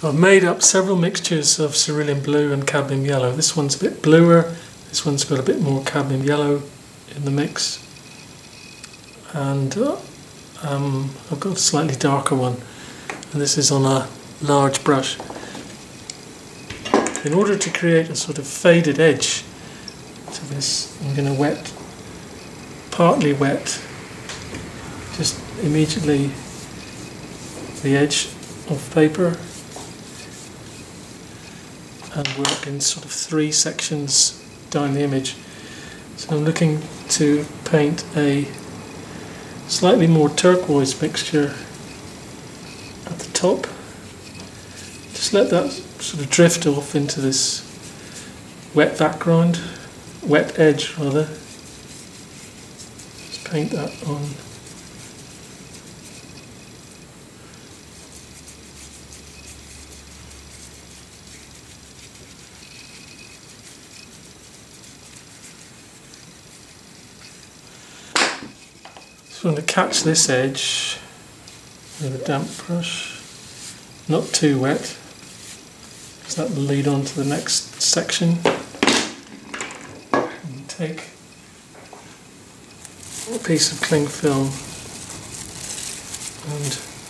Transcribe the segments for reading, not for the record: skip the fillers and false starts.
So I've made up several mixtures of cerulean blue and cadmium yellow. This one's a bit bluer, this one's got a bit more cadmium yellow in the mix, and I've got a slightly darker one, and this is on a large brush. In order to create a sort of faded edge to this, I'm going to partly wet just immediately the edge of paper and work in sort of 3 sections down the image. So I'm looking to paint a slightly more turquoise mixture at the top. Just let that sort of drift off into this wet background, wet edge rather. Just paint that on. So I'm going to catch this edge with a damp brush, not too wet, because that will lead on to the next section. And take a piece of cling film and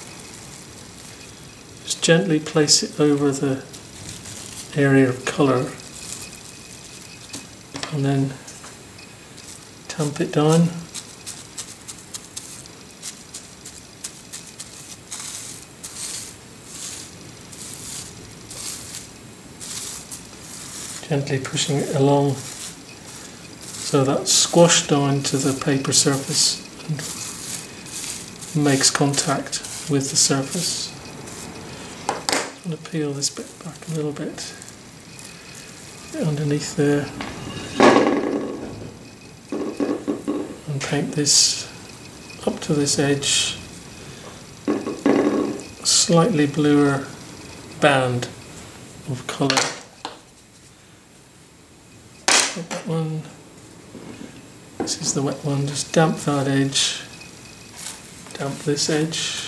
just gently place it over the area of colour and then tamp it down. Gently pushing it along so that's squashed down to the paper surface and makes contact with the surface. I'm going to peel this bit back a little bit underneath there and paint this up to this edge, a slightly bluer band of colour. That one, this is the wet one, just damp that edge, damp this edge.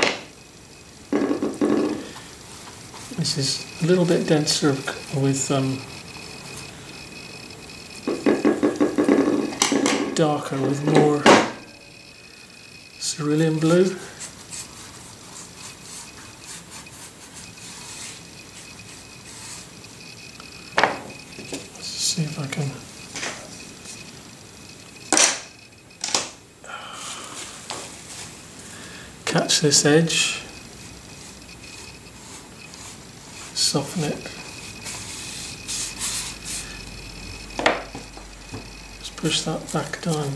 This is a little bit denser with darker, with more cerulean blue. See if I can catch this edge, soften it, just push that back down.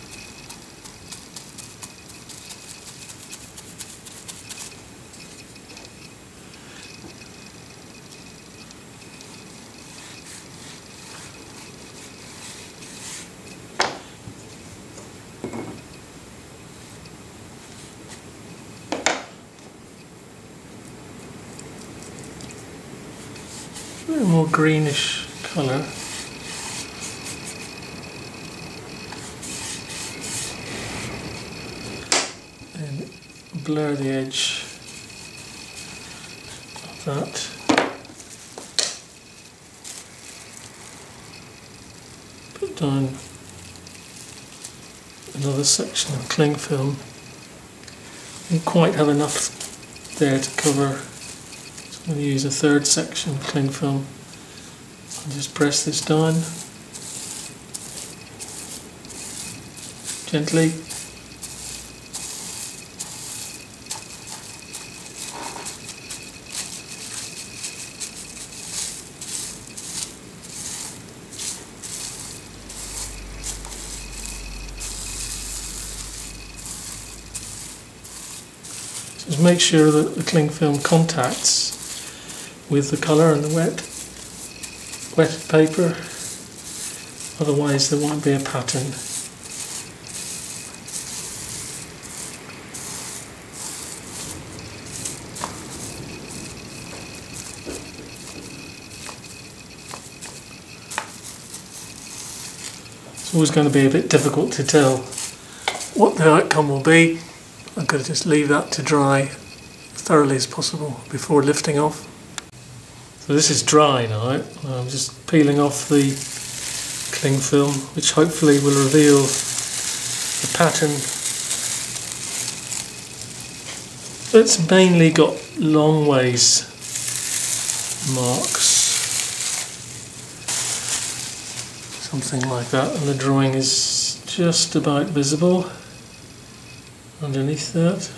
A little more greenish colour. And blur the edge of that. Put down another section of cling film. Didn't quite have enough there to cover. I'm going to use a 3rd section of cling film and just press this down gently. Just make sure that the cling film contacts with the colour and the wet paper, otherwise there won't be a pattern. It's always going to be a bit difficult to tell what the outcome will be. I'm going to just leave that to dry thoroughly as possible before lifting off. So this is dry now. I'm just peeling off the cling film, which hopefully will reveal the pattern. It's mainly got long ways marks, something like that, and the drawing is just about visible underneath that.